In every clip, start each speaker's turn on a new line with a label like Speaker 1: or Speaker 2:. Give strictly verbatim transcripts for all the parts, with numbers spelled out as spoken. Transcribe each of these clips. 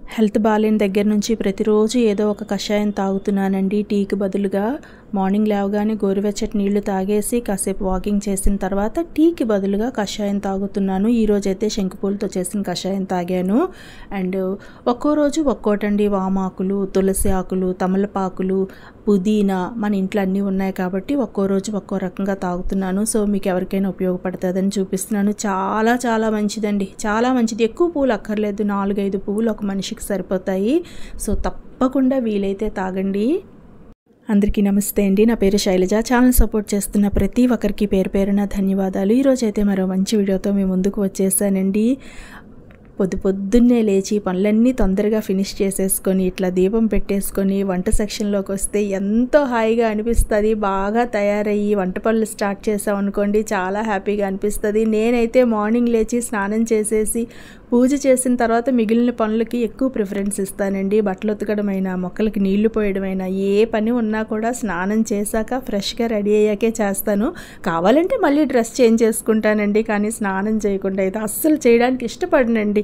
Speaker 1: Health బాలేని దగ్గర నుంచి ప్రతిరోజు ఏదో ఒక కషాయం తాగుతున్నానండి. టీకి బదులుగా మార్నింగ్ లేవగానే గోరువెచ్చటి నీళ్లు తాగేసి కాసేపు వాకింగ్ చేసిన తర్వాత టీకి బదులుగా కషాయం తాగుతున్నాను. ఈరోజైతే శంకుపూలతో చేసిన కషాయం తాగాను. అండ్ ఒక్కో రోజు ఒక్కోటండి. వామాకులు, తులసి ఆకులు, తమలపాకులు, పుదీనా మన ఇంట్లో అన్నీ ఉన్నాయి కాబట్టి ఒక్కో రోజు ఒక్కో రకంగా తాగుతున్నాను. సో మీకు ఎవరికైనా ఉపయోగపడుతుందని చూపిస్తున్నాను. చాలా చాలా మంచిదండి, చాలా మంచిది. ఎక్కువ పువ్వులు అక్కర్లేదు, నాలుగైదు పువ్వులు ఒక మనిషికి సరిపోతాయి. సో తప్పకుండా వీలైతే తాగండి. అందరికీ నమస్తే అండి. నా పేరు శైలజ. ఛానల్ సపోర్ట్ చేస్తున్న ప్రతి ఒక్కరికి పేరు పేరున ధన్యవాదాలు. ఈరోజైతే మరో మంచి వీడియోతో మీ ముందుకు వచ్చేసానండి. పొద్దు పొద్దున్నే లేచి పనులన్నీ తొందరగా ఫినిష్ చేసేసుకొని ఇట్లా దీపం పెట్టేసుకొని వంట సెక్షన్లోకి వస్తే ఎంతో హాయిగా అనిపిస్తుంది. బాగా తయారయ్యి వంట పనులు స్టార్ట్ చేసామనుకోండి, చాలా హ్యాపీగా అనిపిస్తుంది. నేనైతే మార్నింగ్ లేచి స్నానం చేసేసి పూజ చేసిన తర్వాత మిగిలిన పనులకి ఎక్కువ ప్రిఫరెన్స్ ఇస్తానండి. బట్టలు ఉతకడమైనా, మొక్కలకి నీళ్లు పోయడమైనా, ఏ పని ఉన్నా కూడా స్నానం చేశాక ఫ్రెష్గా రెడీ అయ్యాకే చేస్తాను. కావాలంటే మళ్ళీ డ్రెస్ చేంజ్ చేసుకుంటానండి, కానీ స్నానం చేయకుండా అయితే అస్సలు చేయడానికి ఇష్టపడనండి.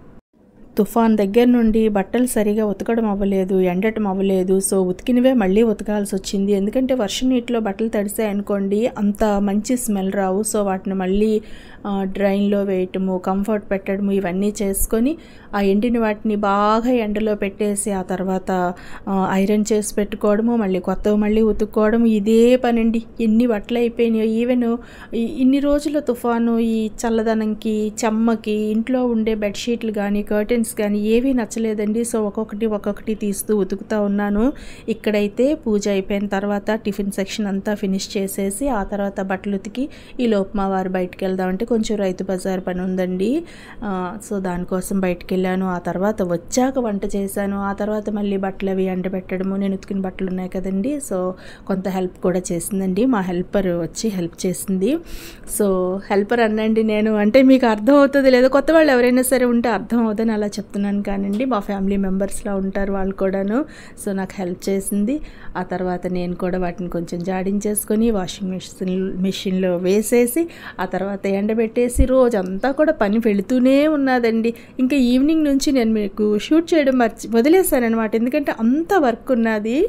Speaker 1: తుఫాన్ దగ్గర నుండి బట్టలు సరిగా ఉతకడం అవ్వలేదు, ఎండటం అవ్వలేదు. సో ఉతికినవే మళ్ళీ ఉతకాల్సి వచ్చింది. ఎందుకంటే వర్షం నీటిలో బట్టలు తడిసాయి అనుకోండి, అంత మంచి స్మెల్ రావు. సో వాటిని మళ్ళీ డ్రైన్లో వేయటము, కంఫర్ట్ పెట్టడము ఇవన్నీ చేసుకొని ఆ ఎండిన వాటిని బాగా ఎండలో పెట్టేసి ఆ తర్వాత ఐరన్ చేసి పెట్టుకోవడము, మళ్ళీ కొత్తవి మళ్ళీ ఉతుక్కోవడం, ఇదే పనండి. ఎన్ని బట్టలు అయిపోయినాయో. ఈవెన్ ఇన్ని రోజుల తుఫాను ఈ చల్లదనంకి, చెమ్మకి ఇంట్లో ఉండే బెడ్షీట్లు కానీ, కర్టెన్స్ కానీ ఏవీ నచ్చలేదండి. సో ఒక్కొక్కటి ఒక్కొక్కటి తీస్తూ ఉతుకుతూ ఉన్నాను. ఇక్కడైతే పూజ అయిపోయిన తర్వాత టిఫిన్ సెక్షన్ అంతా ఫినిష్ చేసేసి ఆ తర్వాత బట్టలు ఉతికి ఈ లోపు మా వారు బయటకు వెళ్దామంటే కొంచెం రైతు బజార్ పని ఉందండి. సో దానికోసం బయటకు వెళ్ళాను. ఆ తర్వాత వచ్చాక వంట చేశాను. ఆ తర్వాత మళ్ళీ బట్టలు అవి ఎండబెట్టడము, నేను ఉతికిన బట్టలు ఉన్నాయి కదండి, సో కొంత హెల్ప్ కూడా చేసిందండి. మా హెల్పర్ వచ్చి హెల్ప్ చేసింది. సో హెల్పర్ అనండి నేను, అంటే మీకు అర్థం అవుతుంది లేదా, కొత్త వాళ్ళు ఎవరైనా సరే ఉంటే అర్థం అవుతుందని అలా చెప్తున్నాను కానండి. మా ఫ్యామిలీ మెంబర్స్లో ఉంటారు వాళ్ళు కూడాను. సో నాకు హెల్ప్ చేసింది. ఆ తర్వాత నేను కూడా వాటిని కొంచెం జాడించేసుకొని వాషింగ్ మెషిన్ మెషిన్లో వేసేసి ఆ తర్వాత ఎండబెట్టేసి రోజంతా కూడా పని వెళుతూనే ఉన్నదండి. ఇంకా ఈవినింగ్ నుంచి నేను మీకు షూట్ చేయడం మర్చి వదిలేశానమాట, ఎందుకంటే అంత వర్క్ ఉన్నది.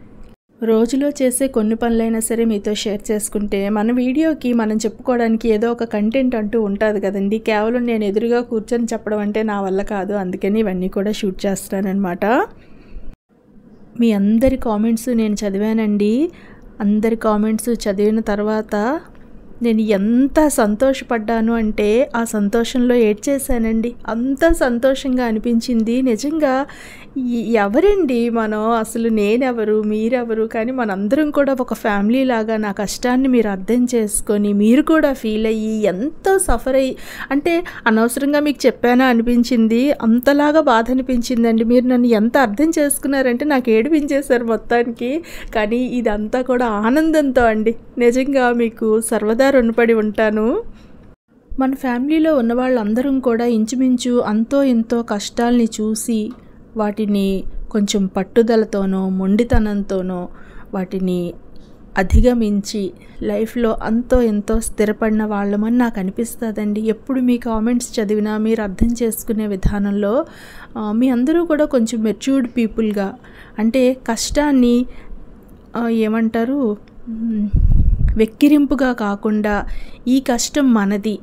Speaker 1: రోజులో చేసే కొన్ని పనులైనా సరే మీతో షేర్ చేసుకుంటే మన వీడియోకి మనం చెప్పుకోవడానికి ఏదో ఒక కంటెంట్ అంటూ ఉంటుంది కదండి. కేవలం నేను ఎదురుగా కూర్చొని చెప్పడం అంటే నా వల్ల కాదు, అందుకని ఇవన్నీ కూడా షూట్ చేస్తానన్నమాట. మీ అందరి కామెంట్స్ నేను చదివానండి. అందరి కామెంట్స్ చదివిన తర్వాత నేను ఎంత సంతోషపడ్డాను అంటే ఆ సంతోషంలో ఏడ్చేశానండి. అంత సంతోషంగా అనిపించింది. నిజంగా ఎవరండి మనం, అసలు నేనెవరు, మీరెవరు, కానీ మనందరం కూడా ఒక ఫ్యామిలీ లాగా నా కష్టాన్ని మీరు అర్థం చేసుకొని మీరు కూడా ఫీల్ అయ్యి ఎంతో సఫర్ అయ్యి, అంటే అనవసరంగా మీకు చెప్పానా అనిపించింది. అంతలాగా బాధ అనిపించిందండి. మీరు నన్ను ఎంత అర్థం చేసుకున్నారంటే నాకు ఏడిపించేశారు మొత్తానికి. కానీ ఇదంతా కూడా ఆనందంతో అండి. నిజంగా మీకు సర్వదా రుణపడి ఉంటాను. మన ఫ్యామిలీలో ఉన్న వాళ్ళందరం కూడా ఇంచుమించు అంతో ఎంతో కష్టాల్ని చూసి వాటిని కొంచెం పట్టుదలతోనో మొండితనంతోనో వాటిని అధిగమించి లైఫ్లో అంతో ఎంతో స్థిరపడిన వాళ్ళమని నాకు అనిపిస్తుందండి. ఎప్పుడు మీ కామెంట్స్ చదివినా మీరు అర్థం చేసుకునే విధానంలో మీ అందరూ కూడా కొంచెం మెచ్యూర్డ్ పీపుల్గా, అంటే కష్టాన్ని ఏమంటారు వెక్కిరింపుగా కాకుండా ఈ కష్టం మనది,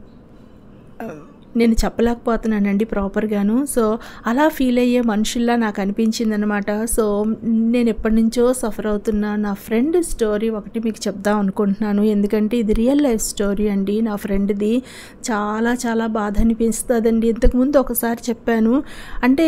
Speaker 1: నేను చెప్పలేకపోతున్నానండి ప్రాపర్గాను. సో అలా ఫీల్ అయ్యే మనుషుల్లా నాకు అనిపించింది అనమాట. సో నేను ఎప్పటి నుంచో సఫర్ అవుతున్నా నా ఫ్రెండ్ స్టోరీ ఒకటి మీకు చెప్దాం అనుకుంటున్నాను. ఎందుకంటే ఇది రియల్ లైఫ్ స్టోరీ అండి. నా ఫ్రెండ్ది చాలా చాలా బాధ అనిపిస్తుందండి. ఇంతకుముందు ఒకసారి చెప్పాను, అంటే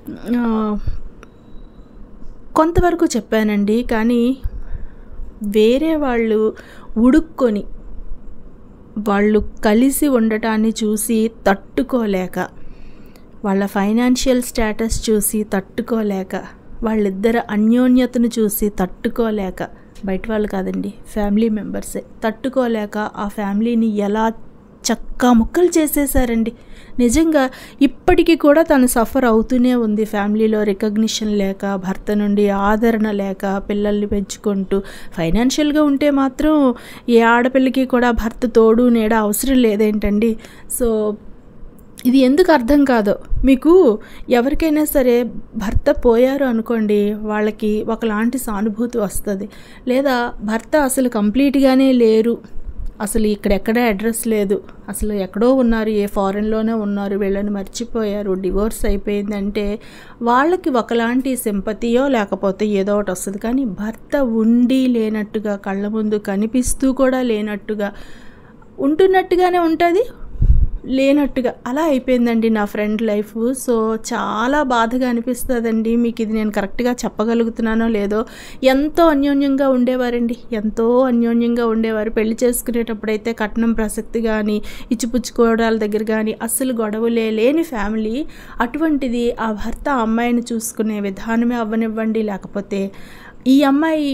Speaker 1: కొంతవరకు చెప్పానండి, కానీ వేరే వాళ్ళు ఉడుక్కొని వాళ్ళు కలిసి ఉండటాన్ని చూసి తట్టుకోలేక, వాళ్ళ ఫైనాన్షియల్ స్టేటస్ చూసి తట్టుకోలేక, వాళ్ళిద్దరు అన్యోన్యతను చూసి తట్టుకోలేక, బయట వాళ్ళు కాదండి ఫ్యామిలీ మెంబర్సే తట్టుకోలేక ఆ ఫ్యామిలీని ఎలా చక్కా ముక్కలు చేసేసారండి. నిజంగా ఇప్పటికీ కూడా తను సఫర్ అవుతూనే ఉంది. ఫ్యామిలీలో రికగ్నిషన్ లేక, భర్త నుండి ఆదరణ లేక, పిల్లల్ని పెంచుకుంటూ ఫైనాన్షియల్గా ఉంటే మాత్రం ఏ ఆడపిల్లకి కూడా భర్త తోడు నీడ అవసరం లేదేంటండి. సో ఇది ఎందుకు అర్థం కాదో మీకు. ఎవరికైనా సరే భర్త పోయారు అనుకోండి, వాళ్ళకి ఒకలాంటి సానుభూతి వస్తుంది. లేదా భర్త అసలు కంప్లీట్గానే లేరు, అసలు ఇక్కడెక్కడ అడ్రస్ లేదు, అసలు ఎక్కడో ఉన్నారు, ఏ ఫారెన్లోనే ఉన్నారు, వీళ్ళని మర్చిపోయారు, డివోర్స్ అయిపోయిందంటే వాళ్ళకి ఒకలాంటి సింపతియో లేకపోతే ఏదో ఒకటి వస్తుంది. కానీ భర్త ఉండి లేనట్టుగా, కళ్ళ ముందు కనిపిస్తూ కూడా లేనట్టుగా, ఉంటున్నట్టుగానే ఉంటుంది, లేనట్టుగా అలా అయిపోయిందండి నా ఫ్రెండ్ లైఫ్. సో చాలా బాధగా అనిపిస్తుందండి. మీకు ఇది నేను కరెక్ట్గా చెప్పగలుగుతున్నానో లేదో. ఎంతో అన్యోన్యంగా ఉండేవారండి, ఎంతో అన్యోన్యంగా ఉండేవారు. పెళ్లి చేసుకునేటప్పుడైతే కట్నం ప్రసక్తి కానీ, ఇచ్చిపుచ్చుకోవడాల దగ్గర కానీ అస్సలు గొడవలే లేని ఫ్యామిలీ. అటువంటిది ఆ భర్త అమ్మాయిని చూసుకునే విధానమే అవ్వనివ్వండి, లేకపోతే ఈ అమ్మాయి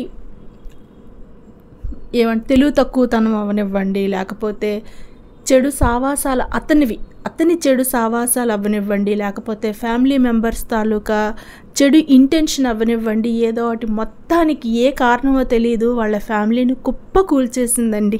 Speaker 1: ఏమంటే తెలుగు తక్కువతనం అవ్వనివ్వండి, లేకపోతే చెడు సావాసాలు అతనివి అతని చెడు సావాసాలు అవ్వనివ్వండి, లేకపోతే ఫ్యామిలీ మెంబర్స్ తాలూకా చెడు ఇంటెన్షన్ అవ్వనివ్వండి, ఏదో ఒకటి మొత్తానికి ఏ కారణమో తెలియదు వాళ్ళ ఫ్యామిలీని కుప్ప కూల్చేసిందండి.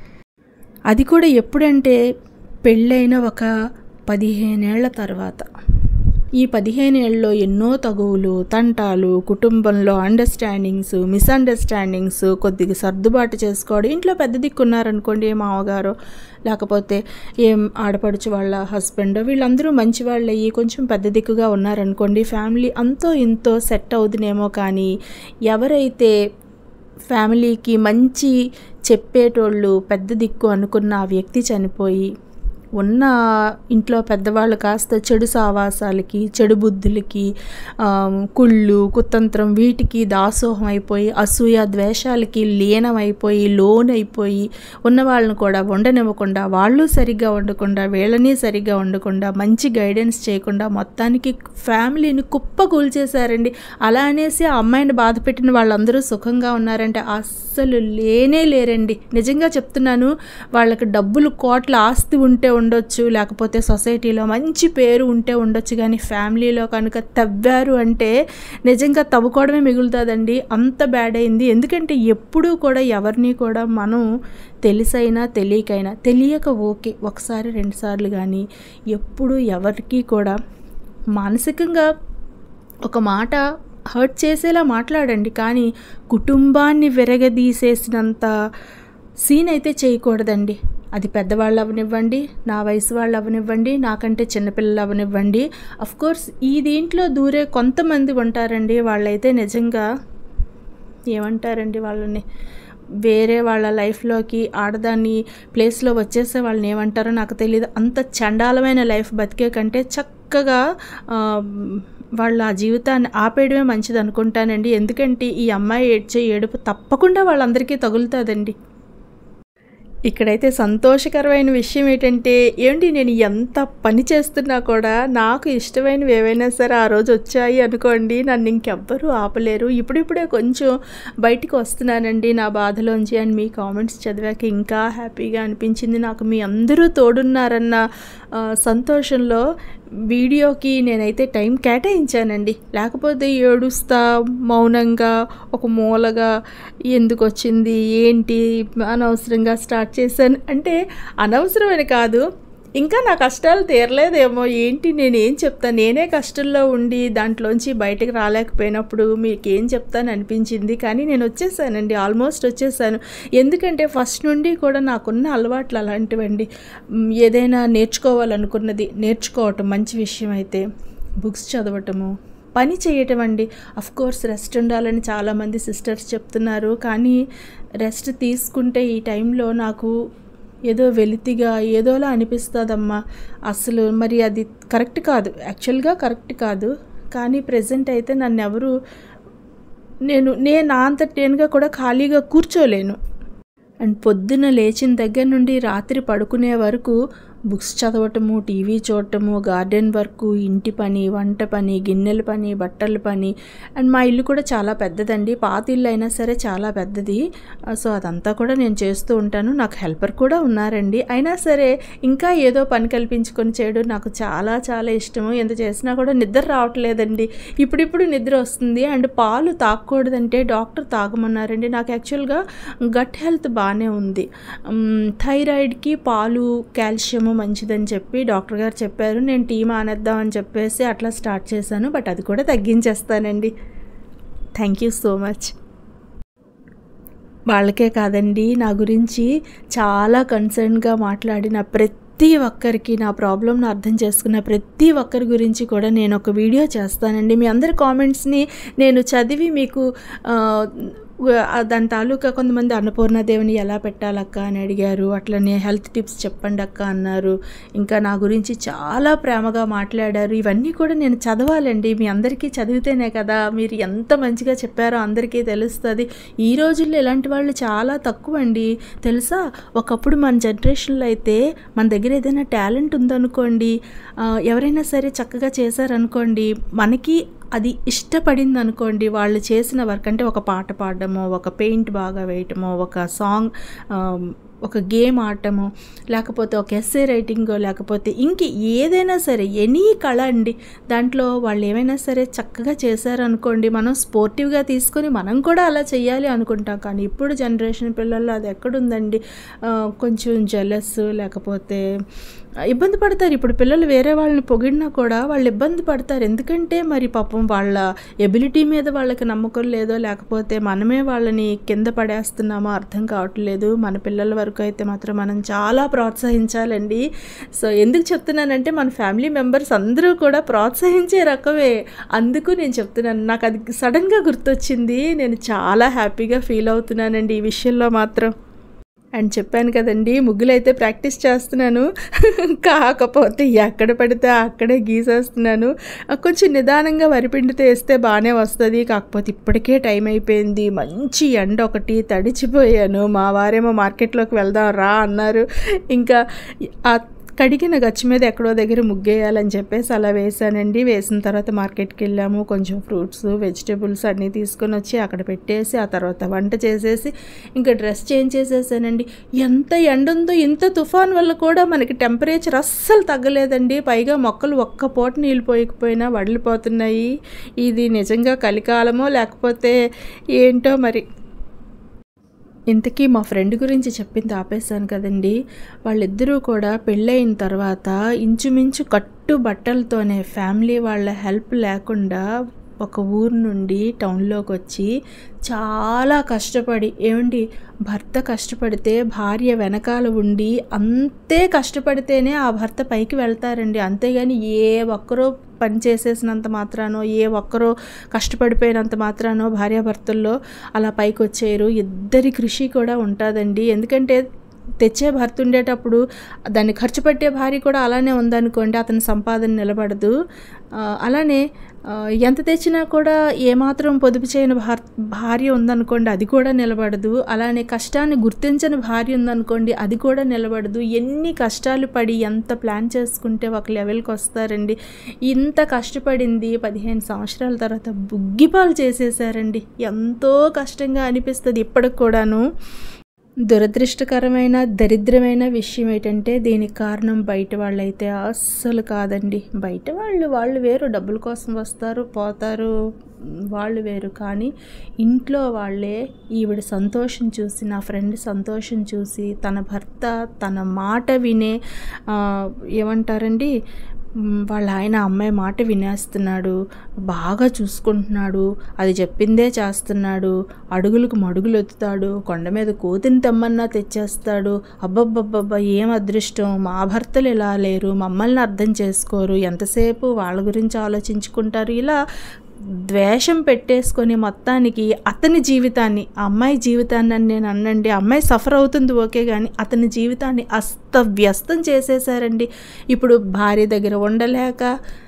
Speaker 1: అది కూడా ఎప్పుడంటే పెళ్ళైన ఒక పదిహేనేళ్ల తర్వాత. ఈ పదిహేనేళ్ళలో ఎన్నో తగువులు, తంటాలు, కుటుంబంలో అండర్స్టాండింగ్స్, మిస్అండర్స్టాండింగ్స్, కొద్దిగా సర్దుబాటు చేసుకోవడం. ఇంట్లో పెద్ద దిక్కున్నారనుకోండి, మామగారు లేకపోతే ఏం ఆడపడుచు వాళ్ళ హస్బెండ్, వీళ్ళందరూ మంచి వాళ్ళు అయ్యి కొంచెం పెద్ద దిక్కుగా ఉన్నారనుకోండి, ఫ్యామిలీ అంతో ఇంతో సెట్ అవుతుందేమో. కానీ ఎవరైతే ఫ్యామిలీకి మంచి చెప్పేటోళ్ళు, పెద్ద దిక్కు అనుకున్న ఆ వ్యక్తి చనిపోయి ఉన్న ఇంట్లో పెద్దవాళ్ళు కాస్త చెడు సావాసాలకి, చెడు బుద్ధులకి, కుళ్ళు, కుతంత్రం వీటికి దాసోహం అయిపోయి, అసూయ ద్వేషాలకి లీనమైపోయి, లోన్ అయిపోయి, ఉన్న వాళ్ళని కూడా వండనివ్వకుండా, వాళ్ళు సరిగ్గా వండకుండా, వీళ్ళని సరిగ్గా వండకుండా, మంచి గైడెన్స్ చేయకుండా మొత్తానికి ఫ్యామిలీని కుప్ప కూల్చేశారండి. అలా అనేసి ఆ అమ్మాయిని బాధ పెట్టిన వాళ్ళందరూ సుఖంగా ఉన్నారంటే అస్సలు లేనే లేరండి. నిజంగా చెప్తున్నాను. వాళ్ళకి డబ్బులు, కోట్ల ఆస్తి ఉంటే ఉండొచ్చు, లేకపోతే సొసైటీలో మంచి పేరు ఉంటే ఉండొచ్చు, కానీ ఫ్యామిలీలో కనుక తవ్వారు అంటే నిజంగా తవ్వుకోవడమే మిగులుతుందండి. అంత బ్యాడ్ అయింది. ఎందుకంటే ఎప్పుడూ కూడా ఎవరిని కూడా మనం తెలిసైనా తెలియకైనా, తెలియక ఓకే ఒకసారి రెండుసార్లు, కానీ ఎప్పుడు ఎవరికి కూడా మానసికంగా ఒక మాట హర్ట్ చేసేలా మాట్లాడండి, కానీ కుటుంబాన్ని విరగదీసేసినంత సీన్ అయితే చేయకూడదండి. అది పెద్దవాళ్ళు అవనివ్వండి, నా వయసు వాళ్ళు అవనివ్వండి, నాకంటే చిన్నపిల్లలు అవనివ్వండి. అఫ్కోర్స్ ఈ దీంట్లో దూరే కొంతమంది ఉంటారండి, వాళ్ళైతే నిజంగా ఏమంటారండి, వాళ్ళని వేరే వాళ్ళ లైఫ్లోకి ఆడదాన్ని ప్లేస్లో వచ్చేసే వాళ్ళని ఏమంటారో నాకు తెలియదు. అంత చండాలమైన లైఫ్ బతికే కంటే చక్కగా వాళ్ళ జీవితాన్ని ఆపేయడమే మంచిది అనుకుంటానండి. ఎందుకంటే ఈ అమ్మాయి ఏడ్చే ఏడుపు తప్పకుండా వాళ్ళందరికీ తగులుతుందండి. ఇక్కడైతే సంతోషకరమైన విషయం ఏంటంటే, ఏంటి నేను ఎంత పని చేస్తున్నా కూడా నాకు ఇష్టమైనవి ఏవైనా సరే ఆ రోజు వచ్చాయి అనుకోండి, నన్ను ఇంకెవ్వరూ ఆపలేరు. ఇప్పుడిప్పుడే కొంచెం బయటికి వస్తున్నానండి నా బాధలోంచి. అండ్ మీ కామెంట్స్ చదివాక ఇంకా హ్యాపీగా అనిపించింది. నాకు మీ అందరూ తోడున్నారన్న సంతోషంలో వీడియోకి నేనైతే టైం కేటాయించానండి. లేకపోతే ఏడుస్తా మౌనంగా ఒక మూలగా ఎందుకు వచ్చింది ఏంటి అనవసరంగా స్టార్ట్ చేశాను అంటే, అనవసరమని కాదు, ఇంకా నా కష్టాలు తీరలేదేమో ఏంటి, నేనేం చెప్తాను, నేనే కష్టంలో ఉండి దాంట్లోంచి బయటకు రాలేకపోయినప్పుడు మీకేం చెప్తాను అనిపించింది. కానీ నేను వచ్చేసానండి, ఆల్మోస్ట్ వచ్చేసాను. ఎందుకంటే ఫస్ట్ నుండి కూడా నాకున్న అలవాట్లు అలాంటివండి. ఏదైనా నేర్చుకోవాలనుకున్నది నేర్చుకోవటం మంచి విషయం అయితే, బుక్స్ చదవటము, పని చేయటం అండి. అఫ్కోర్స్ రెస్ట్ ఉండాలని చాలామంది సిస్టర్స్ చెప్తున్నారు, కానీ రెస్ట్ తీసుకుంటే ఈ టైంలో నాకు ఏదో వెలితిగా ఏదోలా అనిపిస్తుందమ్మా. అసలు మరి అది కరెక్ట్ కాదు, యాక్చువల్గా కరెక్ట్ కాదు. కానీ ప్రజెంట్ అయితే నన్ను ఎవరు నేను నేను నా అంతటి నేనుగా కూడా ఖాళీగా కూర్చోలేను. అండ్ పొద్దున్న లేచిన దగ్గర నుండి రాత్రి పడుకునే వరకు బుక్స్ చదవటము, టీవీ చూడటము, గార్డెన్ వర్క్, ఇంటి పని, వంట పని, గిన్నెల పని, బట్టల పని. అండ్ మా ఇల్లు కూడా చాలా పెద్దదండి, పాత ఇల్లు అయినా సరే చాలా పెద్దది. సో అదంతా కూడా నేను చేస్తూ ఉంటాను. నాకు హెల్పర్ కూడా ఉన్నారండి. అయినా సరే ఇంకా ఏదో పని కల్పించుకొని చేయడం నాకు చాలా చాలా ఇష్టము. ఎంత చేసినా కూడా నిద్ర రావట్లేదండి. ఇప్పుడిప్పుడు నిద్ర వస్తుంది. అండ్ పాలు తాగకూడదంటే డాక్టర్ తాగమన్నారండి. నాకు యాక్చువల్గా గట్ హెల్త్ బాగానే ఉంది. థైరాయిడ్కి పాలు, కాల్షియం తినడము మంచిదని చెప్పి డాక్టర్ గారు చెప్పారు. నేను టీ మానేద్దామని చెప్పేసి అట్లా స్టార్ట్ చేశాను. బట్ అది కూడా తగ్గించేస్తానండి. Thank you so much. వాళ్ళకే కాదండి, నా గురించి చాలా కన్సర్న్గా మాట్లాడిన ప్రతి ఒక్కరికి, నా ప్రాబ్లమ్ని అర్థం చేసుకున్న ప్రతి ఒక్కరి గురించి కూడా నేను ఒక వీడియో చేస్తానండి. మీ అందరి కామెంట్స్ని నేను చదివి మీకు దాని తాలూకా కొంతమంది అన్నపూర్ణాదేవిని ఎలా పెట్టాలక్క అని అడిగారు. అట్లనే హెల్త్ టిప్స్ చెప్పండి అక్క అన్నారు. ఇంకా నా గురించి చాలా ప్రేమగా మాట్లాడారు. ఇవన్నీ కూడా నేను చదవాలండి. మీ అందరికీ చదివితేనే కదా మీరు ఎంత మంచిగా చెప్పారో అందరికీ తెలుస్తుంది. ఈ రోజుల్లో ఇలాంటి వాళ్ళు చాలా తక్కువ అండి తెలుసా. ఒకప్పుడు మన జనరేషన్లో అయితే మన దగ్గర ఏదైనా టాలెంట్ ఉందనుకోండి, ఎవరైనా సరే చక్కగా చేశారనుకోండి, మనకి అది ఇష్టపడింది అనుకోండి, వాళ్ళు చేసిన వర్క్ అంటే ఒక పాట పాడడమో, ఒక పెయింట్ బాగా వేయటమో, ఒక సాంగ్, ఒక గేమ్ ఆడటమో, లేకపోతే ఒక ఎస్సే రైటింగో, లేకపోతే ఇంక ఏదైనా సరే ఎనీ కళ అండి, దాంట్లో వాళ్ళు ఏమైనా సరే చక్కగా చేశారనుకోండి, మనం స్పోర్టివ్గా తీసుకొని మనం కూడా అలా చేయాలి అనుకుంటాం. కానీ ఇప్పుడు జనరేషన్ పిల్లల్లో అది ఎక్కడుందండి. కొంచెం జెలస్, లేకపోతే ఇబ్బంది పడతారు. ఇప్పుడు పిల్లలు వేరే వాళ్ళని పొగిడినా కూడా వాళ్ళు ఇబ్బంది పడతారు. ఎందుకంటే మరి పాపం వాళ్ళ ఎబిలిటీ మీద వాళ్ళకి నమ్మకం లేదో, లేకపోతే మనమే వాళ్ళని కింద పడేస్తున్నామో అర్థం కావట్లేదు. మన పిల్లల వరకు అయితే మాత్రం మనం చాలా ప్రోత్సహించాలండి. సో ఎందుకు చెప్తున్నానంటే మన ఫ్యామిలీ మెంబర్స్ అందరూ కూడా ప్రోత్సహించే రకమే, అందుకు నేను చెప్తున్నాను. నాకు అది సడన్గా గుర్తొచ్చింది. నేను చాలా హ్యాపీగా ఫీల్ అవుతున్నానండి ఈ విషయంలో మాత్రం. అండ్ చెప్పాను కదండి, ముగ్గులు అయితే ప్రాక్టీస్ చేస్తున్నాను. కాకపోతే ఎక్కడ పడితే అక్కడే గీసేస్తున్నాను. కొంచెం నిదానంగా వరిపిండితో వేస్తే బాగానే వస్తుంది. కాకపోతే ఇప్పటికే టైం అయిపోయింది. మంచి ఎండ ఒకటి, తడిచిపోయాను. మా వారేమో మార్కెట్లోకి వెళ్దాం రా అన్నారు. ఇంకా ఆ కడిగిన గచ్చి మీద ఎక్కడో దగ్గర ముగ్గేయాలని చెప్పేసి అలా వేసానండి. వేసిన తర్వాత మార్కెట్కి వెళ్ళాము. కొంచెం ఫ్రూట్స్, వెజిటేబుల్స్ అన్నీ తీసుకొని వచ్చి అక్కడ పెట్టేసి ఆ తర్వాత వంట చేసేసి ఇంకా డ్రెస్ చేంజ్ చేసేసానండి. ఎంత ఎండ ఉందో, ఇంత తుఫాన్ వల్ల కూడా మనకి టెంపరేచర్ అస్సలు తగ్గలేదండి. పైగా మొక్కలు ఒక్క పూట నీళ్ళు పోయకపోయినా వడిలిపోతున్నాయి. ఇది నిజంగా కలికాలమో లేకపోతే ఏంటో మరి. ఇంతకీ మా ఫ్రెండ్ గురించి చెప్పింది ఆపేశాను కదండి. వాళ్ళిద్దరూ కూడా పెళ్ళయిన తర్వాత ఇంచుమించు కట్టు బట్టలతోనే, ఫ్యామిలీ వాళ్ళ హెల్ప్ లేకుండా ఒక ఊరు నుండి టౌన్లోకి వచ్చి చాలా కష్టపడి, ఏమండి భర్త కష్టపడితే భార్య వెనకాల ఉండి అంతే కష్టపడితేనే ఆ భర్త పైకి వెళ్తారండి. అంతేగాని ఏ ఒక్కరో పని చేసేసినంత మాత్రానో, ఏ ఒక్కరో కష్టపడిపోయినంత మాత్రానో భార్యాభర్తల్లో అలా పైకి వచ్చేయరు. ఇద్దరి కృషి కూడా ఉంటుందండి. ఎందుకంటే తెచ్చే భర్త ఉండేటప్పుడు దాన్ని ఖర్చు పెట్టే భార్య కూడా అలానే ఉందనుకోండి, అతని సంపాదన నిలబడదు. అలానే ఎంత తెచ్చినా కూడా ఏమాత్రం పొదుపు చేయని భార్ భార్య ఉందనుకోండి, అది కూడా నిలబడదు. అలానే కష్టాన్ని గుర్తించని భార్య ఉందనుకోండి, అది కూడా నిలబడదు. ఎన్ని కష్టాలు పడి ఎంత ప్లాన్ చేసుకుంటే ఒక లెవెల్కి వస్తారండి. ఇంత కష్టపడింది పదిహేను సంవత్సరాల తర్వాత బుగ్గిపాలు చేసేసారండి. ఎంతో కష్టంగా అనిపిస్తుంది ఇప్పటికి కూడాను. దురదృష్టకరమైన దరిద్రమైన విషయం ఏంటంటే దీనికి కారణం బయట వాళ్ళైతే అస్సలు కాదండి. బయట వాళ్ళు వాళ్ళు వేరు, డబ్బుల కోసం వస్తారు పోతారు, వాళ్ళు వేరు. కానీ ఇంట్లో వాళ్ళే ఈవిడ సంతోషం చూసి, నా ఫ్రెండ్ సంతోషం చూసి, తన భర్త తన మాట వినే ఏమంటారండి వాళ్ళ ఆయన అమ్మాయి మాట వినేస్తున్నాడు, బాగా చూసుకుంటున్నాడు, అది చెప్పిందే చేస్తున్నాడు, అడుగులకు మడుగులు ఎత్తుతాడు, కొండ మీద కోతిని తెమ్మన్నా తెచ్చేస్తాడు. అబ్బబ్బబ్బబ్బా ఏం అదృష్టం, మా భర్తలు ఇలా లేరు, మమ్మల్ని అర్థం చేసుకోరు, ఎంతసేపు వాళ్ళ గురించి ఆలోచించుకుంటారు. ఇలా ద్వేషం పెట్టేసుకొని మొత్తానికి అతని జీవితాన్ని, ఆ అమ్మాయి జీవితాన్ని అని నేను అన్నండి, అమ్మాయి సఫర్ అవుతుంది ఓకే, కానీ అతని జీవితాన్ని అస్తవ్యస్తం చేసేసారండి. ఇప్పుడు భార్య దగ్గర ఉండలేక,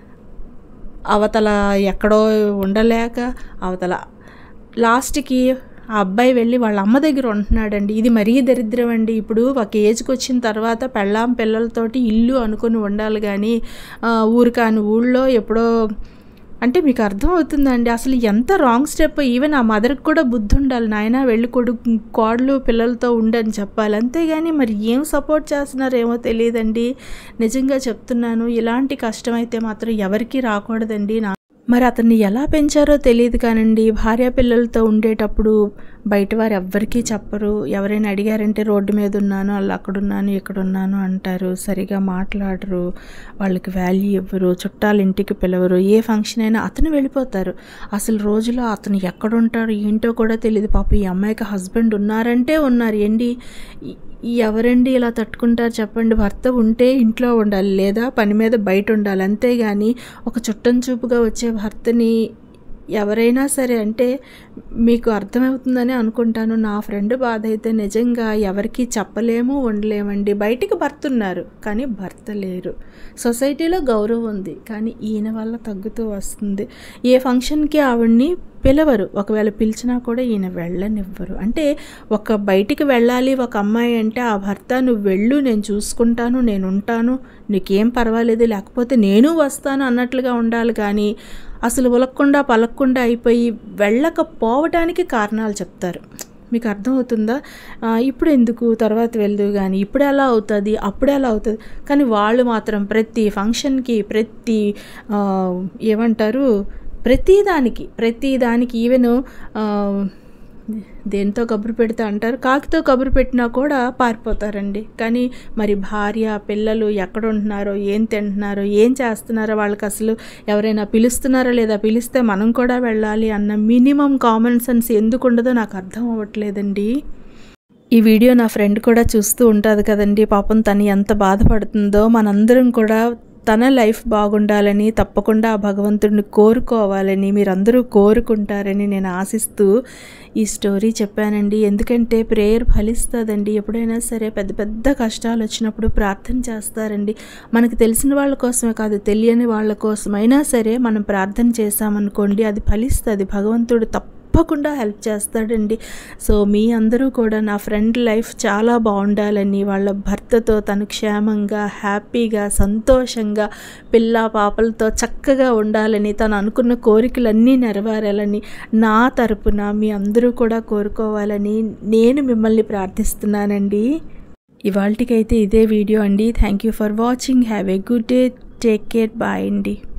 Speaker 1: అవతల ఎక్కడో ఉండలేక, అవతల లాస్ట్కి ఆ అబ్బాయి వెళ్ళి వాళ్ళ అమ్మ దగ్గర ఉంటున్నాడండి. ఇది మరీ దరిద్రం అండి. ఇప్పుడు ఒక ఏజ్కి వచ్చిన తర్వాత పెళ్ళాం పిల్లలతోటి ఇల్లు అనుకుని ఉండాలి, కానీ ఊరు కాని ఊళ్ళో ఎప్పుడో అంటే మీకు అర్థమవుతుందండి అసలు ఎంత రాంగ్ స్టెప్. ఈవెన్ ఆ మదర్కి కూడా బుద్ధి ఉండాలి, నాయన వెళ్ళి కొడుకు కోడలు పిల్లలతో ఉండని చెప్పాలి. అంతేగాని మరి ఏం సపోర్ట్ చేస్తున్నారేమో తెలియదండి. నిజంగా చెప్తున్నాను, ఇలాంటి కష్టం అయితే మాత్రం ఎవరికి రాకూడదండి. నా మరి అతన్ని ఎలా పెంచారో తెలియదు కానండి, భార్య పిల్లలతో ఉండేటప్పుడు బయట వారు ఎవ్వరికీ చెప్పరు. ఎవరైనా అడిగారంటే రోడ్డు మీద ఉన్నాను, వాళ్ళు అక్కడున్నాను ఇక్కడున్నాను అంటారు. సరిగా మాట్లాడరు, వాళ్ళకి వాల్యూ ఇవ్వరు, చుట్టాలు ఇంటికి పిలవరు. ఏ ఫంక్షన్ అయినా అతను వెళ్ళిపోతారు. అసలు రోజులో అతను ఎక్కడుంటారు ఏంటో కూడా తెలియదు. పాప ఈ అమ్మాయికి హస్బెండ్ ఉన్నారంటే ఉన్నారు. ఏంటి ఎవరండి ఇలా తట్టుకుంటారు చెప్పండి? భర్త ఉంటే ఇంట్లో ఉండాలి, లేదా పని మీద బయట ఉండాలి. అంతేగాని ఒక చుట్టం చూపుగా వచ్చే భర్తని ఎవరైనా సరే అంటే మీకు అర్థమవుతుందని అనుకుంటాను. నా ఫ్రెండ్ బాధ అయితే నిజంగా ఎవరికి చెప్పలేము, ఉండలేమండి. బయటికి భర్త ఉన్నారు కానీ భర్త లేరు. సొసైటీలో గౌరవం ఉంది కానీ ఈయన వల్ల తగ్గుతూ వస్తుంది. ఏ ఫంక్షన్కి ఆవిడ్ని పిలవరు, ఒకవేళ పిలిచినా కూడా ఈయన వెళ్ళనివ్వరు. అంటే ఒక బయటికి వెళ్ళాలి ఒక అమ్మాయి అంటే ఆ భర్త నువ్వు వెళ్ళు, నేను చూసుకుంటాను, నేను ఉంటాను, నీకేం పర్వాలేదు, లేకపోతే నేను వస్తాను అన్నట్లుగా ఉండాలి. కానీ అసలు ఉలక్కుండా పలక్కుండా అయిపోయి వెళ్ళకపోవటానికి కారణాలు చెప్తారు. మీకు అర్థమవుతుందా? ఇప్పుడు ఎందుకు, తర్వాత వెళ్దు కానీ, ఇప్పుడు ఎలా అవుతుంది, అప్పుడు ఎలా అవుతుంది. కానీ వాళ్ళు మాత్రం ప్రతి ఫంక్షన్కి, ప్రతి ఏమంటారు ప్రతిదానికి ప్రతిదానికి ఈవెన్ దేంతో కబురు పెడతా అంటారు, కాకితో కబురు పెట్టినా కూడా పారిపోతారండి. కానీ మరి భార్య పిల్లలు ఎక్కడ ఉంటున్నారో, ఏం తింటున్నారో, ఏం చేస్తున్నారో, వాళ్ళకి అసలు ఎవరైనా పిలుస్తున్నారో లేదా, పిలిస్తే మనం కూడా వెళ్ళాలి అన్న మినిమం కామన్ సెన్స్ ఎందుకు ఉండదో నాకు అర్థం అవ్వట్లేదండి. ఈ వీడియో నా ఫ్రెండ్ కూడా చూస్తూ ఉంటుంది కదండి. పాపం తను ఎంత బాధపడుతుందో. మనందరం కూడా తన లైఫ్ బాగుండాలని, తప్పకుండా ఆ భగవంతుడిని కోరుకోవాలని, మీరందరూ కోరుకుంటారని నేను ఆశిస్తూ ఈ స్టోరీ చెప్పానండి. ఎందుకంటే ప్రేయర్ ఫలిస్తుందండి. ఎప్పుడైనా సరే పెద్ద పెద్ద కష్టాలు వచ్చినప్పుడు ప్రార్థన చేస్తారండి. మనకు తెలిసిన వాళ్ళ కోసమే కాదు, తెలియని వాళ్ళ కోసమైనా సరే మనం ప్రార్థన చేశామనుకోండి, అది ఫలిస్తుంది. భగవంతుడు తప్పకుండా హెల్ప్ చేస్తాడండి. సో మీ అందరూ కూడా నా ఫ్రెండ్ లైఫ్ చాలా బాగుండాలని, వాళ్ళ భర్తతో తను క్షేమంగా, హ్యాపీగా, సంతోషంగా, పిల్ల పాపలతో చక్కగా ఉండాలని, తను అనుకున్న కోరికలన్నీ నెరవేరాలని నా తరపున మీ అందరూ కూడా కోరుకోవాలని నేను మిమ్మల్ని ప్రార్థిస్తున్నానండి. ఇవాళకైతే ఇదే వీడియో అండి. Thank you for watching. Have a good day. Take care. Bye అండి.